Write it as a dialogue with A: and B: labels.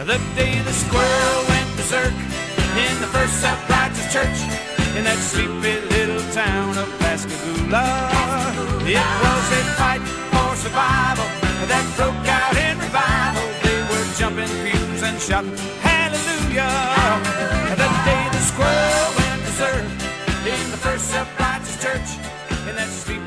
A: The day the squirrel went berserk in the first self-righteous church in that sleepy little town of Pascagoula. It was a fight for survival that broke out in revival. They were jumping pews and shouting hallelujah. The day the squirrel went berserk in the first self-righteous church in that sleepy